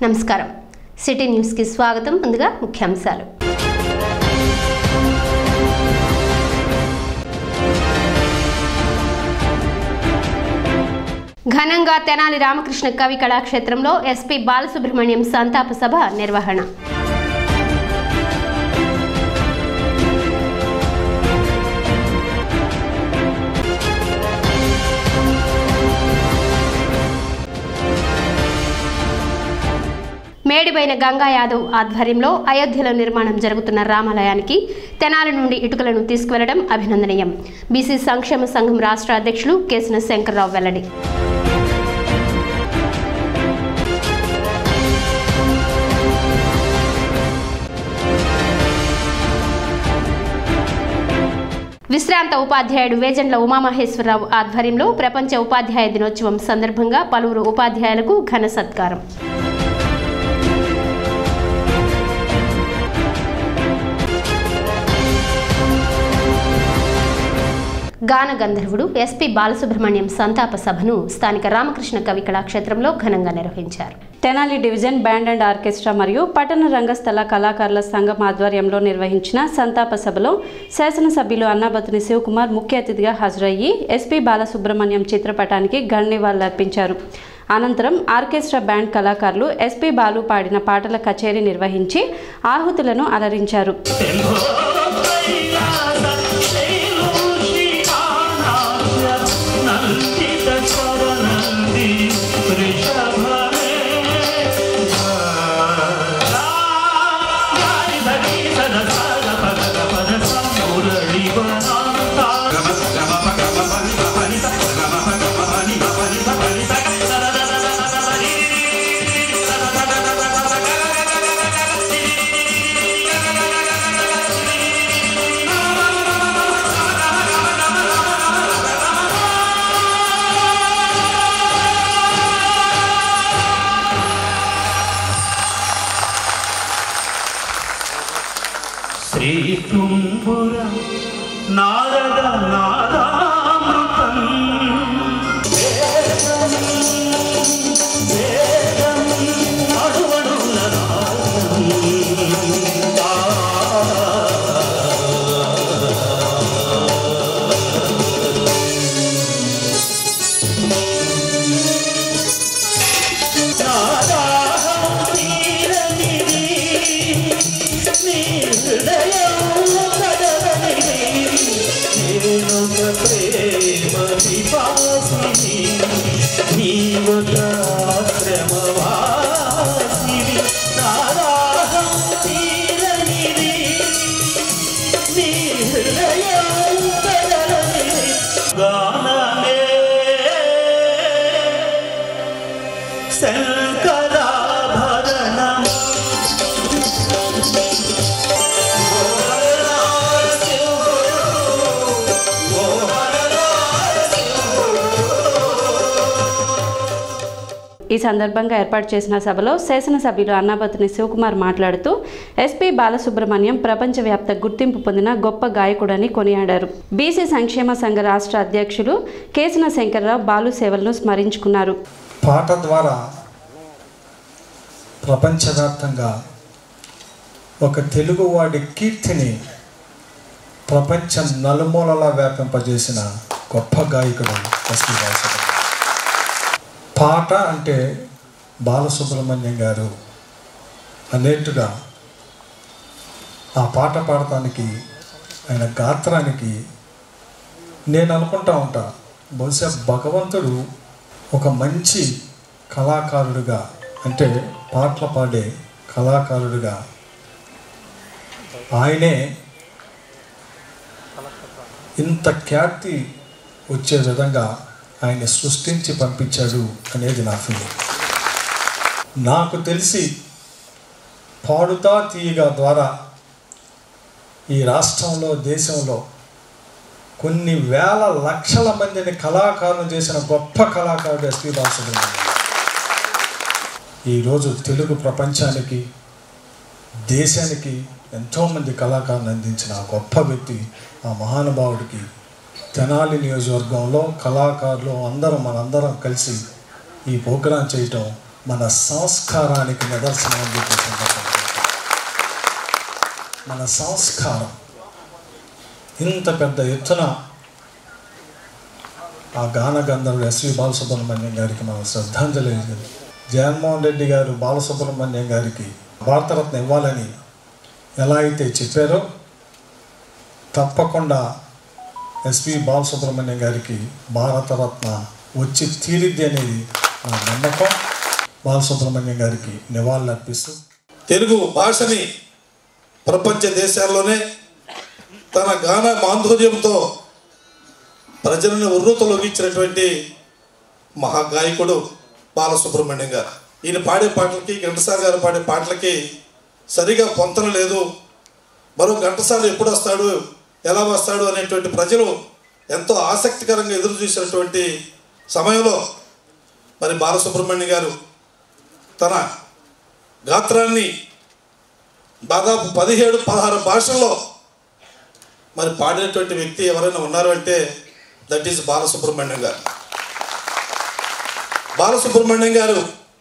నమస్కారం city news కి స్వాగతం ముందుగా ముఖ్యాంశాలు ఘనంగా తెనాలి రామకృష్ణ కవి కళాక్షేత్రంలో ఎస్పీ బాలసుబ్రహ్మణ్యం సంతాప సభ నిర్వహణ మేడిబైన గంగా యాదవ్ ఆధ్వర్యంలో అయోధ్యలో నిర్మాణం జరుగుతున్న రామాలయానికి తెనాలి నుండి ఇటుకలను తీసుకువెళ్లడం అభినందనీయం. బీసీ సంక్షేమ సంఘం రాష్ట్ర అధ్యక్షులు కేసిన శంకర్రావు వెల్లడి. విశ్రాంత ఉపాధ్యాయుడు వేజండ్ల ఉమామహేశ్వరరావు ఆధ్వర్యంలో ప్రపంచ ఉపాధ్యాయ దినోత్సవం సందర్భంగా పలువురు ఉపాధ్యాయులకు ఘన సత్కారం. గాన గంధర్వుడు ఎస్పీ బాలసుబ్రహ్మణ్యం సంతాప సభను స్థానిక రామకృష్ణ కవి కళాక్షేత్రంలో ఘనంగా నిర్వహించారు. Tenali division band and orchestra మరియు పట్టణ రంగస్థల కళాకారుల సంఘం ఆధ్వర్యంలో నిర్వహించిన సంతాప సభలో శాసనసభ్యులు అన్నాబత్తుని శివకుమార్ ముఖ్య అతిథిగా హాజరయ్యి ఎస్పీ బాలసుబ్రహ్మణ్యం చిత్రపటానికి ఘన నివాళులర్పించారు. అనంతరం ఆర్కెస్ట్రా బ్యాండ్ కళాకారులు ఎస్పీ బాలు పాడిన పాటల కచేరీ నిర్వహించి ఆహుతులను అలరించారు. నారద నాదామృతం వేదం అడువడుల ఈ సందర్భంగా ఏర్పాటు చేసిన సభలో శాసనసభ్యులు అన్నాబత్తుని శివకుమార్ మాట్లాడుతూ ఎస్పీ బాలసుబ్రహ్మణ్యం ప్రపంచవ్యాప్త గుర్తింపు పొందిన గొప్ప గాయకుడని కొనియాడారు. బీసీ సంక్షేమ సంఘ రాష్ట్ర అధ్యక్షులు కేసిన శంకర్రావు బాలు సేవలను స్మరించుకున్నారు. పాట ద్వారా ప్రపంచవ్యాప్తంగా ఒక తెలుగువాడి కీర్తిని ప్రపంచం నలుమూలలా వ్యాపింపజేసిన గొప్ప గాయకుడు ఎస్పీ బాలసుబ్రహ్మణ్యం. పాట అంటే బాలసుబ్రహ్మణ్యం గారు అనేట్టుగా ఆ పాట పాడటానికి ఆయన గాత్రానికి నేను అనుకుంటా ఉంటా, బహుశా భగవంతుడు ఒక మంచి కళాకారుడిగా అంటే పాటలు పాడే కళాకారుడిగా ఆయనే ఇంత ఖ్యాతి వచ్చే విధంగా ఆయన సృష్టించి పంపించాడు అనేది నా ఫీలింగ్. నాకు తెలిసి పాడుతా తీయగా ద్వారా ఈ రాష్ట్రంలో దేశంలో కొన్ని వేల లక్షల మందిని కళాకారులు చేసిన గొప్ప కళాకారుడు ఎస్పీ బాలసుబ్రహ్మణ్యం. ఈరోజు తెలుగు ప్రపంచానికి దేశానికి ఎంతోమంది కళాకారులను అందించిన గొప్ప వ్యక్తి ఆ మహానుభావుడికి తెనాలి నియోజకవర్గంలో కళాకారులు మనందరం కలిసి ఈ ప్రోగ్రాం చేయటం మన సంస్కారానికి నిదర్శనం అని చెప్పేసి మన సంస్కారం ఇంత పెద్ద ఎత్తున ఆ గాన గంధర్వుడు ఎస్వి బాలసుబ్రహ్మణ్యం గారికి మనం శ్రద్ధాంజలి. జగన్మోహన్ రెడ్డి గారు బాలసుబ్రహ్మణ్యం గారికి భారతరత్న ఇవ్వాలని ఎలా అయితే చెప్పారో తప్పకుండా ఎస్వి బాలసుబ్రహ్మణ్యం గారికి భారతరత్న వచ్చి తీరిద్ది అనేది నా నమ్మకం. బాలసుబ్రహ్మణ్యం గారికి నివాళులు అర్పిస్తూ తెలుగు భాషని ప్రపంచ దేశాల్లోనే తన గాన మాధుర్యంతో ప్రజలను ఉర్రూతలోగించినటువంటి మహాగాయకుడు బాలసుబ్రహ్మణ్యం గారు. ఈయన పాడే పాటలకి ఘంటసాల గారు పాడే పాటలకి సరిగా పొంతన లేదు. మరో ఘంటసాల ఎప్పుడు వస్తాడు, ఎలా వస్తాడు అనేటువంటి ప్రజలు ఎంతో ఆసక్తికరంగా ఎదురు చూసినటువంటి సమయంలో మరి బాలసుబ్రహ్మణ్యం గారు తన గాత్రాన్ని దాదాపు 17-16 భాషల్లో మరి పాడినటువంటి వ్యక్తి ఎవరైనా ఉన్నారు అంటే దట్ ఈస్ బాలసుబ్రహ్మణ్యం గారు. బాలసుబ్రహ్మణ్యం గారు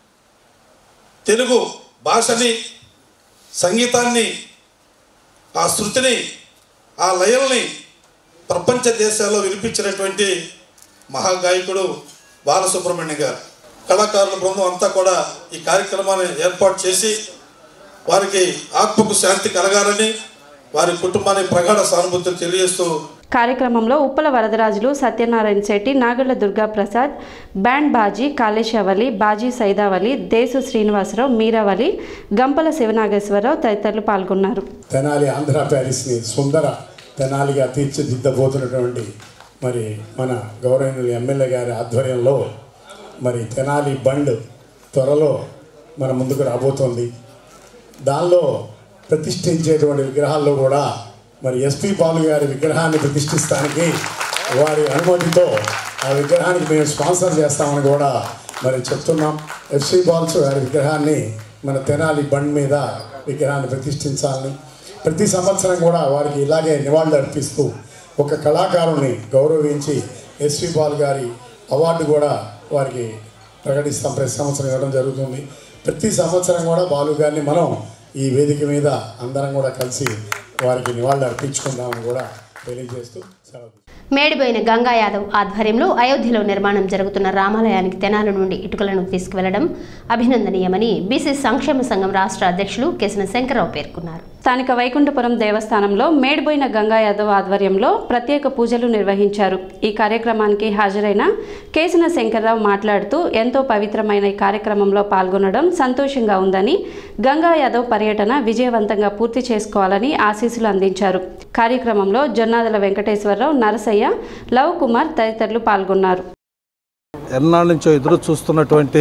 తెలుగు భాషని, సంగీతాన్ని, ఆ శృతిని, ఆ లయల్ని ప్రపంచ దేశాల్లో వినిపించినటువంటి మహాగాయకుడు బాలసుబ్రహ్మణ్యం గారు. కళాకారుల బృందం అంతా కూడా ఈ కార్యక్రమాన్ని ఏర్పాటు చేసి వారికి ఆత్మకు శాంతి కలగాలని వారి కుటుంబానికి ప్రగాఢ సానుభూతిని తెలియజేస్తూ కార్యక్రమంలో ఉప్పల వరదరాజులు, సత్యనారాయణ శెట్టి, నాగళ్ల దుర్గాప్రసాద్, బ్యాండ్ బాజీ కాళేశవలి, బాజీ సైదావలి, దేశు శ్రీనివాసరావు, మీరావలి, గంపల శివనాగేశ్వరరావు తదితరులు పాల్గొన్నారు. తెనాలి ఆంధ్ర ప్యారిస్ని సుందర తెనాలిగా తీర్చిదిద్దబోతున్నటువంటి మరి మన గౌరవనీయులు ఎమ్మెల్యే గారి ఆధ్వర్యంలో మరి తెనాలి బండ్ త్వరలో మన ముందుకు రాబోతోంది. దానిలో ప్రతిష్ఠించేటువంటి విగ్రహాల్లో కూడా మరి ఎస్పి బాలు గారి విగ్రహాన్ని ప్రతిష్ఠిస్తానికి వారి అనుమతితో ఆ విగ్రహానికి మేము స్పాన్సర్ చేస్తామని కూడా మరి చెప్తున్నాం. ఎస్పి బాల్స్ గారి విగ్రహాన్ని మన తెనాలి బండ్ మీద విగ్రహాన్ని ప్రతిష్ఠించాలని ప్రతి సంవత్సరం కూడా వారికి ఇలాగే నివాళులు అర్పిస్తూ ఒక కళాకారుని గౌరవించి ఎస్పి బాలు గారి అవార్డు కూడా వారికి ప్రకటిస్తాం. ప్రతి సంవత్సరం ఇవ్వడం జరుగుతుంది. ప్రతి సంవత్సరం కూడా బాలు గారిని మనం ఈ వేదిక మీద అందరం కూడా కలిసి వారికి నివాళులు అర్పించుకుందామని కూడా తెలియజేస్తూ సెలవు. మేడిపోయిన గంగా యాదవ్ ఆధ్వర్యంలో అయోధ్యలో నిర్మాణం జరుగుతున్న రామాలయానికి తెనాలి నుండి ఇటుకలను తీసుకువెళ్లడం అభినందనీయమని బీసీ సంక్షేమ సంఘం రాష్ట్ర అధ్యక్షులు కేసన శంకర్రావు పేర్కొన్నారు. స్థానిక వైకుంఠపురం దేవస్థానంలో మేడిపోయిన గంగా యాదవ్ ఆధ్వర్యంలో ప్రత్యేక పూజలు నిర్వహించారు. ఈ కార్యక్రమానికి హాజరైన కేసన శంకర్రావు మాట్లాడుతూ ఎంతో పవిత్రమైన ఈ కార్యక్రమంలో పాల్గొనడం సంతోషంగా ఉందని, గంగా యాదవ్ పర్యటన విజయవంతంగా పూర్తి చేసుకోవాలని ఆశీస్సులు అందించారు. కార్యక్రమంలో జొన్నాదల వెంకటేశ్వరరావు, నరసయ్య, లవ్ కుమార్ తదితరులు పాల్గొన్నారు. ఎన్నాళ్ళ నుంచో ఎదురు చూస్తున్నటువంటి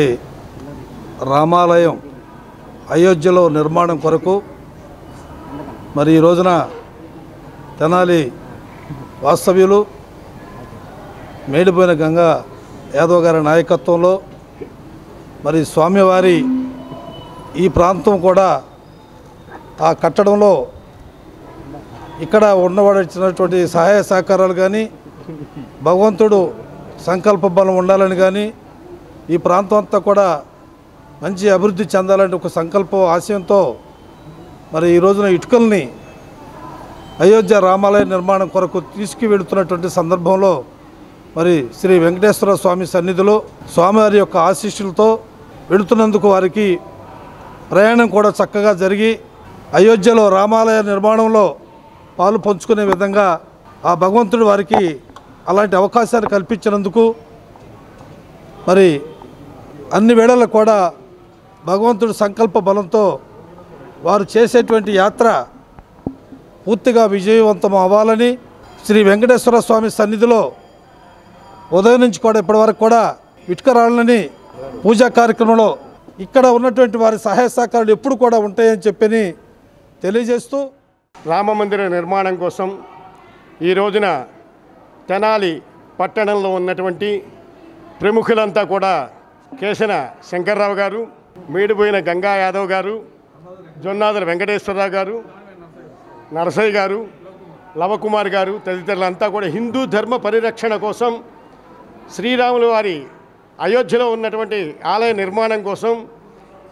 రామాలయం అయోధ్యలో నిర్మాణం కొరకు మరి ఈ రోజున తెనాలి వాస్తవ్యులు మేడిపోయిన గంగా యాదవ్ గారి నాయకత్వంలో మరి స్వామివారి ఈ ప్రాంతం కూడా ఆ కట్టడంలో ఇక్కడ ఉండబడినటువంటి సహాయ సహకారాలు కానీ, భగవంతుడు సంకల్ప బలం ఉండాలని కానీ, ఈ ప్రాంతం అంతా కూడా మంచి అభివృద్ధి చెందాలని ఒక సంకల్ప ఆశయంతో మరి ఈ రోజున ఇటుకల్ని అయోధ్య రామాలయ నిర్మాణం కొరకు తీసుకువెళుతున్నటువంటి సందర్భంలో మరి శ్రీ వెంకటేశ్వర స్వామి సన్నిధిలో స్వామివారి యొక్క ఆశీస్సులతో వెళుతున్నందుకు వారికి ప్రయాణం కూడా చక్కగా జరిగి అయోధ్యలో రామాలయ నిర్మాణంలో పాలు పంచుకునే విధంగా ఆ భగవంతుడు వారికి అలాంటి అవకాశాలు కల్పించినందుకు మరి అన్ని వేళల్లో కూడా భగవంతుడి సంకల్ప బలంతో వారు చేసేటువంటి యాత్ర పూర్తిగా విజయవంతం అవ్వాలని శ్రీ వెంకటేశ్వర స్వామి సన్నిధిలో ఉదయం నుంచి కూడా ఇప్పటివరకు కూడా ఇటుక రాళ్ళని పూజా కార్యక్రమంలో ఇక్కడ ఉన్నటువంటి వారి సహాయ సహకారాలు ఎప్పుడు కూడా ఉంటాయని చెప్పని తెలియజేస్తూ రామమందిర నిర్మాణం కోసం ఈ రోజున తెనాలి పట్టణంలో ఉన్నటువంటి ప్రముఖులంతా కూడా కేసన శంకర్రావు గారు, మేడిపోయిన గంగా యాదవ్ గారు, జొన్నాదల వెంకటేశ్వరరావు గారు, నరసయ్య గారు, లవకుమార్ గారు తదితరులంతా కూడా హిందూ ధర్మ పరిరక్షణ కోసం శ్రీరాముల వారి అయోధ్యలో ఉన్నటువంటి ఆలయ నిర్మాణం కోసం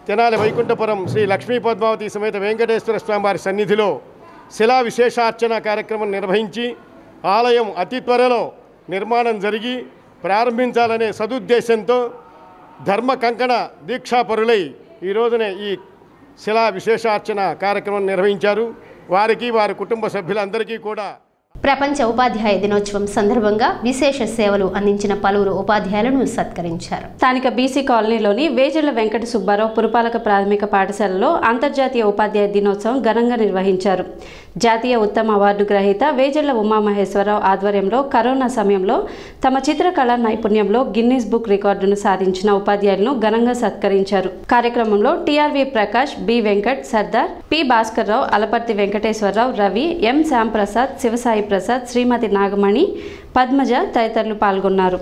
తెనాలి వైకుంఠపురం శ్రీ లక్ష్మీ పద్మావతి సమేత వెంకటేశ్వర స్వామి వారి సన్నిధిలో శిలా విశేషార్చన కార్యక్రమం నిర్వహించి ఆలయం అతి త్వరలో నిర్మాణం జరిగి ప్రారంభించాలనే సదుద్దేశంతో ధర్మ కంకణ దీక్షాపరులై ఈ రోజునే ఈ శిలా విశేషార్చన కార్యక్రమం నిర్వహించారు. వారికి వారి కుటుంబ సభ్యులందరికీ కూడా ప్రపంచ ఉపాధ్యాయ దినోత్సవం సందర్భంగా విశేష సేవలు అందించిన పలువురు ఉపాధ్యాయులను సత్కరించారు. స్థానిక బీసీ కాలనీలోని వేజర్ల వెంకట సుబ్బారావు పురపాలక ప్రాథమిక పాఠశాలలో అంతర్జాతీయ ఉపాధ్యాయ దినోత్సవం ఘనంగా నిర్వహించారు. జాతీయ ఉత్తమ అవార్డు గ్రహీత వేజర్ల ఉమామహేశ్వరరావు ఆధ్వర్యంలో కరోనా సమయంలో తమ చిత్రకళా నైపుణ్యంలో గిన్నీస్ బుక్ రికార్డును సాధించిన ఉపాధ్యాయులను ఘనంగా సత్కరించారు. కార్యక్రమంలో TRV Prakash, B Venkat, Sardar, P Bhaskar Rao, Alaparthi Venkateswararao, Ravi, M Shyamprasad, Sivasai Prasad, Srimati Nagamani, Padmaja తదితరులు పాల్గొన్నారు.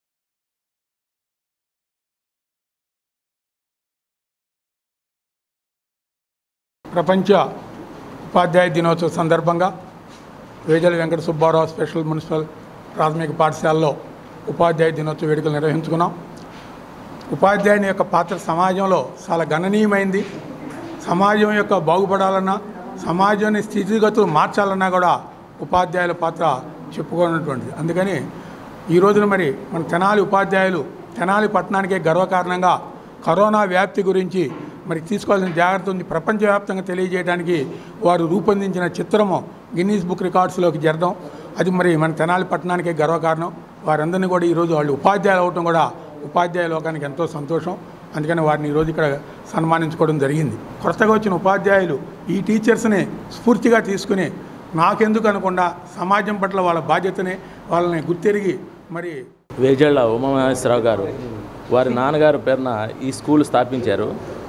ప్రపంచ ఉపాధ్యాయ దినోత్సవ సందర్భంగా వేజర్ల వెంకట సుబ్బారావు స్పెషల్ మున్సిపల్ ప్రాథమిక పాఠశాలలో ఉపాధ్యాయ దినోత్సవ వేడుకలు నిర్వహించుకున్నాం. ఉపాధ్యాయుని యొక్క పాత్ర సమాజంలో చాలా గణనీయమైంది. సమాజం యొక్క బాగుపడాలన్నా, సమాజాన్ని స్థితిగతులు మార్చాలన్నా కూడా ఉపాధ్యాయుల పాత్ర చెప్పుకున్నటువంటిది. అందుకని ఈ రోజున మరి మన తెనాలి ఉపాధ్యాయులు తెనాలి పట్టణానికే గర్వకారణంగా కరోనా వ్యాప్తి గురించి మరి తీసుకోవాల్సిన జాగ్రత్త ఉంది ప్రపంచవ్యాప్తంగా తెలియజేయడానికి వారు రూపొందించిన చిత్రము గిన్నీస్ బుక్ రికార్డ్స్లోకి చేరడం అది మరి మన తెనాలి పట్టణానికే గర్వకారణం. వారందరినీ కూడా ఈరోజు వాళ్ళు ఉపాధ్యాయులు అవటం కూడా ఉపాధ్యాయ లోకానికి ఎంతో సంతోషం. అందుకని వారిని ఈరోజు ఇక్కడ సన్మానించుకోవడం జరిగింది. కొత్తగా వచ్చిన ఉపాధ్యాయులు ఈ టీచర్స్ని స్ఫూర్తిగా తీసుకుని నాకెందుకు అనకుండా సమాజం పట్ల వాళ్ళ బాధ్యతని వాళ్ళని గుర్తెరిగి మరి వేజర్ల ఉమామహేశ్వరరావు గారు వారి నాన్నగారు పేరున ఈ స్కూల్ స్థాపించారు.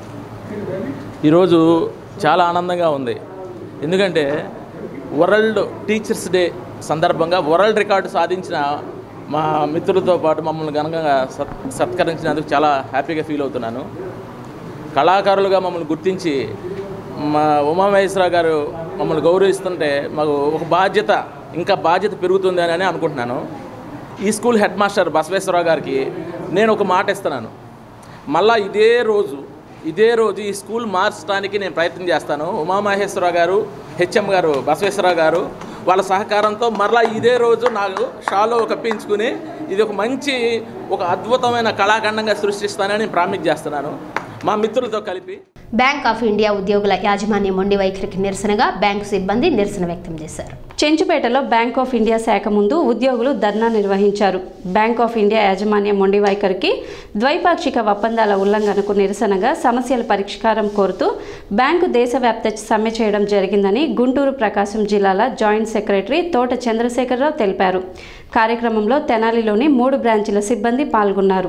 ఈరోజు చాలా ఆనందంగా ఉంది. ఎందుకంటే వరల్డ్ టీచర్స్ డే సందర్భంగా వరల్డ్ రికార్డు సాధించిన మా మిత్రులతో పాటు మమ్మల్ని ఘనంగా సత్కరించినందుకు చాలా హ్యాపీగా ఫీల్ అవుతున్నాను. కళాకారులుగా మమ్మల్ని గుర్తించి మా ఉమామహేశ్వరరావు గారు మమ్మల్ని గౌరవిస్తుంటే మాకు ఒక బాధ్యత ఇంకా బాధ్యత పెరుగుతుంది అని అనుకుంటున్నాను. ఈ స్కూల్ హెడ్ మాస్టర్ బసవేశ్వరరావు గారికి నేను ఒక మాట ఇస్తున్నాను. మళ్ళా ఇదే రోజు ఈ స్కూల్ మార్చడానికి నేను ప్రయత్నం చేస్తాను. ఉమామహేశ్వరరావు గారు, హెచ్ఎం గారు బసవేశ్వరరావు గారు వాళ్ళ సహకారంతో మరలా ఇదే రోజు నాకు షాలో కప్పించుకుని ఇది ఒక మంచి ఒక అద్భుతమైన కళాఖండంగా సృష్టిస్తానని ప్రామిస్ చేస్తున్నాను మా మిత్రులతో కలిపి. బ్యాంక్ ఆఫ్ ఇండియా ఉద్యోగుల యాజమాన్య మొండి వైఖరికి నిరసనగా బ్యాంకు సిబ్బంది నిరసన వ్యక్తం చేశారు. చెంచుపేటలో బ్యాంక్ ఆఫ్ ఇండియా శాఖ ముందు ఉద్యోగులు ధర్నా నిర్వహించారు. బ్యాంక్ ఆఫ్ ఇండియా యాజమాన్య మొండి వైఖరికి, ద్వైపాక్షిక ఒప్పందాల ఉల్లంఘనకు నిరసనగా సమస్యల పరిష్కారం కోరుతూ బ్యాంకు దేశవ్యాప్త సమ్మె చేయడం జరిగిందని గుంటూరు ప్రకాశం జిల్లాల జాయింట్ సెక్రటరీ తోట చంద్రశేఖరరావు తెలిపారు. కార్యక్రమంలో తెనాలిలోని 3 బ్రాంచీల సిబ్బంది పాల్గొన్నారు.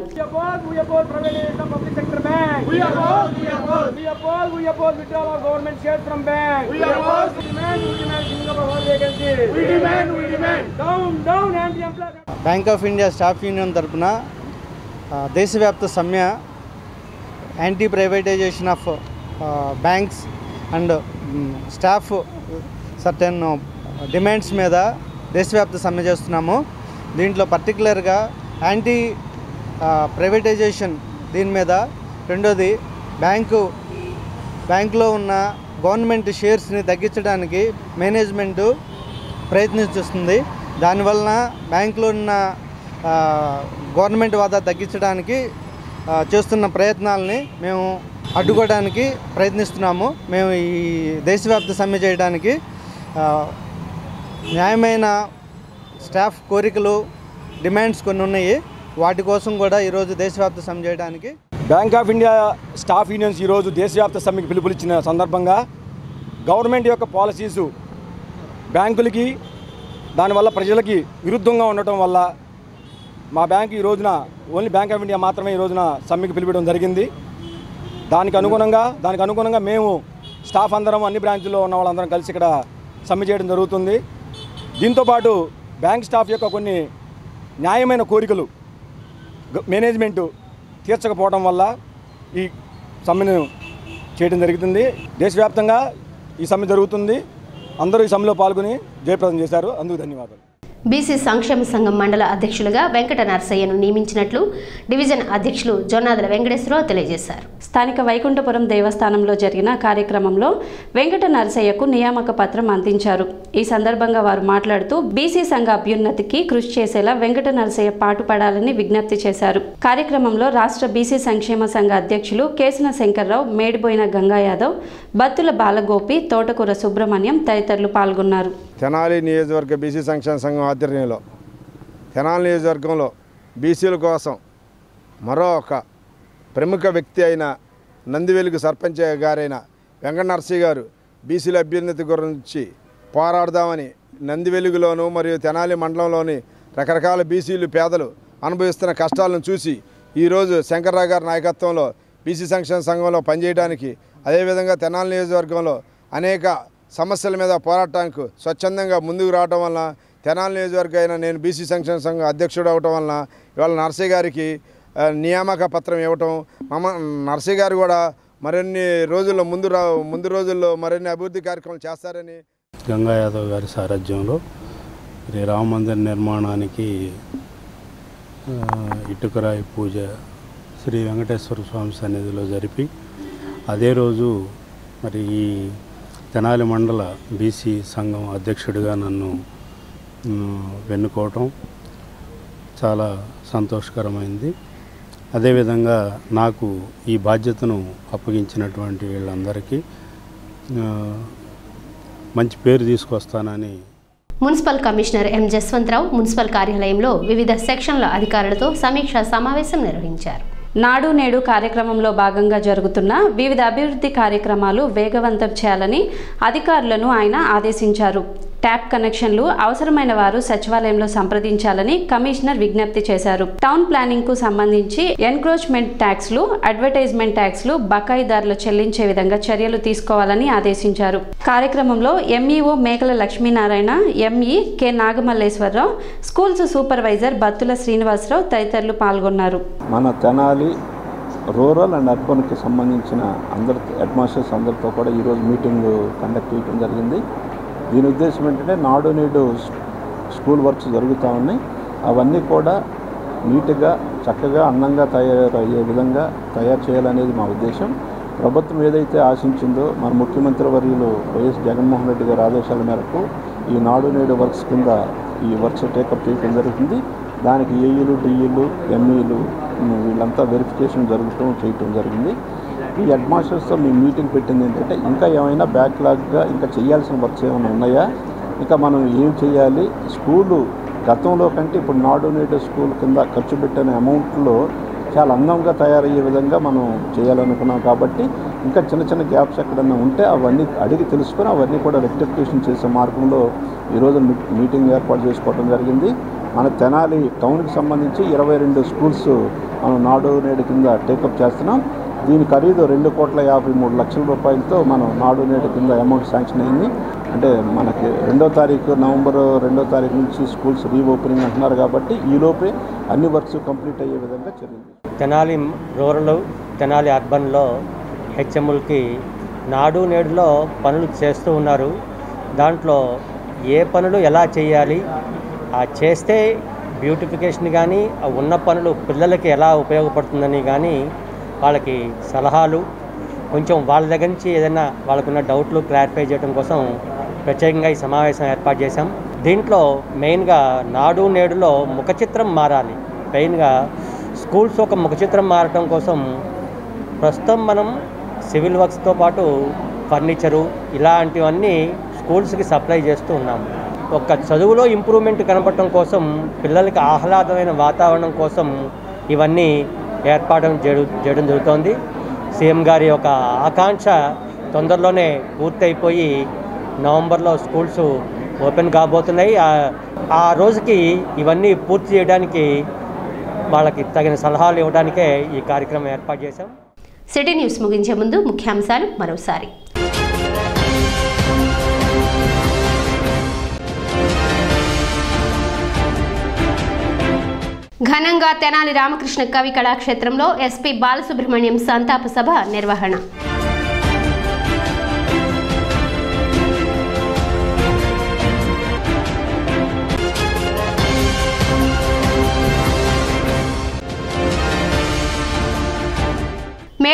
Bank of India staff union తరఫున దేశవ్యాప్త సమ్మె anti privatization of banks and staff certain demands మీద దేశవ్యాప్త సమ్మె చేస్తున్నాము. దీంట్లో పర్టికులర్గా యాంటీ ప్రైవేటైజేషన్ దీని మీద, రెండోది బ్యాంకులో ఉన్న గవర్నమెంట్ షేర్స్ని తగ్గించడానికి మేనేజ్మెంటు ప్రయత్నిస్తుంది. దానివలన బ్యాంకులో ఉన్న గవర్నమెంట్ వాదా తగ్గించడానికి చేస్తున్న ప్రయత్నాలని మేము అడ్డుకోవడానికి ప్రయత్నిస్తున్నాము. మేము ఈ దేశవ్యాప్త సమ్మె చేయడానికి న్యాయమైన స్టాఫ్ కోరికలు, డిమాండ్స్ కొన్ని ఉన్నాయి. వాటి కోసం కూడా ఈరోజు దేశవ్యాప్త సమ్మె చేయడానికి bank of India staff unions ఈరోజు దేశవ్యాప్త సమ్మెకి పిలుపునిచ్చిన సందర్భంగా గవర్నమెంట్ యొక్క పాలసీసు బ్యాంకులకి, దానివల్ల ప్రజలకి విరుద్ధంగా ఉండటం వల్ల మా బ్యాంకు ఈ రోజున ఓన్లీ బ్యాంక్ ఆఫ్ ఇండియా మాత్రమే ఈ రోజున సమ్మెకి పిలిపించడం జరిగింది. దానికి అనుగుణంగా మేము స్టాఫ్ అందరం అన్ని బ్రాంచ్ల్లో ఉన్న వాళ్ళందరం కలిసి ఇక్కడ సమ్మె చేయడం జరుగుతుంది. దీంతోపాటు బ్యాంక్ స్టాఫ్ యొక్క కొన్ని న్యాయమైన కోరికలు మేనేజ్మెంటు తీర్చకపోవడం వల్ల ఈ సమ్మెను చేయడం జరుగుతుంది. దేశవ్యాప్తంగా ఈ సమ్మె జరుగుతుంది. అందరూ ఈ సమ్మెలో పాల్గొని జయప్రదం చేశారు. అందుకు ధన్యవాదాలు. బీసీ సంక్షేమ సంఘం మండల అధ్యక్షులుగా వెంకట నరసయ్యను నియమించినట్లు డివిజన్ అధ్యక్షులు జొన్నాదల వెంకటేశ్వరరావు తెలియజేశారు. స్థానిక వైకుంఠపురం దేవస్థానంలో జరిగిన కార్యక్రమంలో వెంకట నరసయ్యకు నియామక పత్రం అందించారు. ఈ సందర్భంగా వారు మాట్లాడుతూ బీసీ సంఘ అభ్యున్నతికి కృషి చేసేలా వెంకట నరసయ్య పాటుపడాలని విజ్ఞప్తి చేశారు. కార్యక్రమంలో రాష్ట్ర బీసీ సంక్షేమ సంఘ అధ్యక్షులు కేసన శంకర్రావు, మేడిపోయిన గంగా యాదవ్, బత్తుల బాలగోపి, తోటకూర సుబ్రహ్మణ్యం తదితరులు పాల్గొన్నారు. తెనాలి నియోజకవర్గ బీసీ సంక్షేమ సంఘం ఆధ్వర్యంలో తెనాలి నియోజకవర్గంలో బీసీల కోసం మరో ఒక ప్రముఖ వ్యక్తి అయిన నందివెలుగు సర్పంచ్ గారైన వెంకట నరసయ్య గారు బీసీల అభ్యున్నతి గురించి పోరాడదామని నందివెలుగులోను మరియు తెనాలి మండలంలోని రకరకాల బీసీలు పేదలు అనుభవిస్తున్న కష్టాలను చూసి ఈరోజు శంకర్రావు గారి నాయకత్వంలో బీసీ సంక్షేమ సంఘంలో పనిచేయడానికి, అదేవిధంగా తెనాలి నియోజకవర్గంలో అనేక సమస్యల మీద పోరాటానికి స్వచ్ఛందంగా ముందుకు రావడం వలన తెనాలి నియోజకవర్గం అయిన నేను బీసీ సంక్షేమ సంఘం అధ్యక్షుడు అవటం వలన ఇవాళ నరసయ్య గారికి నియామక పత్రం ఇవ్వటం, నరసయ్య గారు కూడా మరిన్ని రోజుల్లో ముందు రోజుల్లో మరిన్ని అభివృద్ధి కార్యక్రమాలు చేస్తారని. గంగా యాదవ్ గారి సారథ్యంలో రామ మందిర నిర్మాణానికి ఇటుకరాయి పూజ శ్రీ వెంకటేశ్వర స్వామి సన్నిధిలో జరిపి అదే రోజు మరి ఈ తెనాలి మండల బీసీ సంఘం అధ్యక్షుడిగా నన్ను వెన్నుకోవటం చాలా సంతోషకరమైంది. అదేవిధంగా నాకు ఈ బాధ్యతను అప్పగించినటువంటి వీళ్ళందరికీ మంచి పేరు తీసుకొస్తానని municipal commissioner M Jaswantarao municipal కార్యాలయంలో వివిధ సెక్షన్ల అధికారులతో సమీక్షా సమావేశం నిర్వహించారు. నాడు నేడు కార్యక్రమంలో భాగంగా జరుగుతున్న వివిధ అభివృద్ధి కార్యక్రమాలు వేగవంతం చేయాలని అధికారులను ఆయన ఆదేశించారు. ట్యాప్ కనెక్షన్లు అవసరమైన వారు సచివాలయంలో సంప్రదించాలని కమిషనర్ విజ్ఞప్తి చేశారు. టౌన్ ప్లానింగ్ కు సంబంధించి ఎన్క్రోచ్మెంట్ ట్యాక్స్లు, అడ్వర్టైజ్మెంట్ ట్యాక్స్లు బకాయిదారులు చెల్లించే విధంగా చర్యలు తీసుకోవాలని ఆదేశించారు. కార్యక్రమంలో MEO Mekala Lakshminarayana, ME K Nagamalleswararao, schools supervisor Battula Srinivasarao తదితరులు పాల్గొన్నారు. మన తెనాలి రూరల్ అండ్ అర్బన్కి సంబంధించిన అందరి హెడ్ మాస్టర్స్ అందరితో కూడా ఈరోజు మీటింగ్ కండక్ట్ చేయడం జరిగింది. దీని ఉద్దేశం ఏంటంటే నాడు నేడు స్కూల్ వర్క్స్ జరుగుతూ ఉన్నాయి, అవన్నీ కూడా నీట్గా చక్కగా అందంగా తయారయ్యే విధంగా తయారు చేయాలనేది మా ఉద్దేశం. ప్రభుత్వం ఏదైతే ఆశించిందో మన ముఖ్యమంత్రి వర్యులు వైఎస్ జగన్మోహన్ రెడ్డి గారి ఆదేశాల మేరకు ఈ నాడు నేడు వర్క్స్ కింద ఈ వర్క్స్ టేకప్ చేయడం జరుగుతుంది. దానికి ఏఈలు, డిఈలు, ఎంఈలు వీళ్ళంతా వెరిఫికేషన్ చేయటం జరిగింది. ఈ హెడ్ మాస్టర్స్తో మీ మీటింగ్ పెట్టింది ఏంటంటే ఇంకా ఏమైనా బ్యాక్లాగ్గా ఇంకా చేయాల్సిన వర్క్స్ ఏమైనా ఉన్నాయా, ఇంకా మనం ఏం చేయాలి, స్కూలు గతంలో కంటే ఇప్పుడు నాడు నేడు స్కూల్ కింద ఖర్చు పెట్టిన అమౌంట్లో చాలా అందంగా తయారయ్యే విధంగా మనం చేయాలనుకున్నాం. కాబట్టి ఇంకా చిన్న చిన్న గ్యాప్స్ ఎక్కడన్నా ఉంటే అవన్నీ అడిగి తెలుసుకొని అవన్నీ కూడా రెక్టిఫికేషన్ చేసే మార్గంలో ఈరోజు మీటింగ్ ఏర్పాటు చేసుకోవడం జరిగింది. మన తెనాలి టౌన్కి సంబంధించి 22 స్కూల్స్ మనం నాడు నేడు కింద టేకప్ చేస్తున్నాం. దీని ఖరీదు 2,53 లక్షల రూపాయలతో మనం నాడు నేడు కింద అమౌంట్ శాంక్షన్ అయింది. అంటే మనకి నవంబర్ 2వ తారీఖు నుంచి స్కూల్స్ రీఓపెనింగ్ అంటున్నారు. కాబట్టి ఈలోపే అన్ని వర్క్స్ కంప్లీట్ అయ్యే విధంగా చర్యలు. తెనాలి రూరల్, తెనాలి అర్బన్లో హెచ్ఎంలకి నాడు నేడులో పనులు చేస్తూ ఉన్నారు. దాంట్లో ఏ పనులు ఎలా చేయాలి, ఆ చేస్తే బ్యూటిఫికేషన్ కానీ ఆ ఉన్న పనులు పిల్లలకి ఎలా ఉపయోగపడుతుందని కానీ వాళ్ళకి సలహాలు, కొంచెం వాళ్ళ దగ్గర నుంచి ఏదైనా వాళ్ళకున్న డౌట్లు క్లారిఫై చేయడం కోసం ప్రత్యేకంగా ఈ సమావేశం ఏర్పాటు చేశాం. దీంట్లో మెయిన్గా నాడు నేడులో ముఖ చిత్రం మారాలి. మెయిన్గా స్కూల్స్ ఒక ముఖ చిత్రం మారటం కోసం ప్రస్తుతం మనం సివిల్ వర్క్స్తో పాటు ఫర్నిచరు ఇలాంటివన్నీ స్కూల్స్కి సప్లై చేస్తూ ఉన్నాము. ఒక చదువులో ఇంప్రూవ్మెంట్ కనపడటం కోసం, పిల్లలకి ఆహ్లాదమైన వాతావరణం కోసం ఇవన్నీ ఏర్పాటు చేయడం జరుగుతోంది. సీఎం గారి యొక్క ఆకాంక్ష తొందరలోనే పూర్తయిపోయి నవంబర్లో స్కూల్స్ ఓపెన్ కాబోతున్నాయి. ఆ రోజుకి ఇవన్నీ పూర్తి చేయడానికి వాళ్ళకి తగిన సలహాలు ఇవ్వడానికే ఈ కార్యక్రమం ఏర్పాటు చేశాం. సిటీ న్యూస్ ముగించే ముందు ముఖ్యాంశాలు మరోసారి. ఘనంగా తెనాలి రామకృష్ణ కవి కళాక్షేత్రంలో ఎస్పీ బాలసుబ్రహ్మణ్యం సంతాప సభ నిర్వహణ.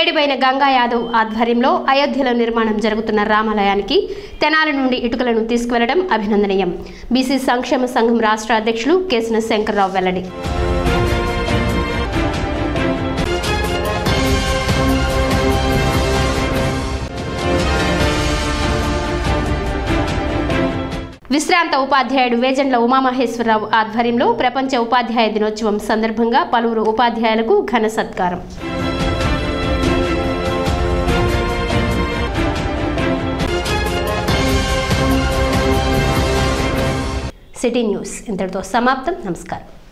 మేడిపైన గంగా యాదవ్ ఆధ్వర్యంలో అయోధ్యలో నిర్మాణం జరుగుతున్న రామాలయానికి తెనాలి నుండి ఇటుకలను తీసుకువెళ్లడం అభినందనీయం. బీసీ సంక్షేమ సంఘం రాష్ట్ర అధ్యక్షులు కేసన శంకర్రావు వెల్లడి. విశ్రాంత ఉపాధ్యాయుడు వేజండ్ల ఉమామహేశ్వరరావు ఆధ్వర్యంలో ప్రపంచ ఉపాధ్యాయ దినోత్సవం సందర్భంగా పలువురు ఉపాధ్యాయులకు ఘన సత్కారం. సిటీ న్యూస్ ఇంతటితో సమాప్తం. నమస్కారం.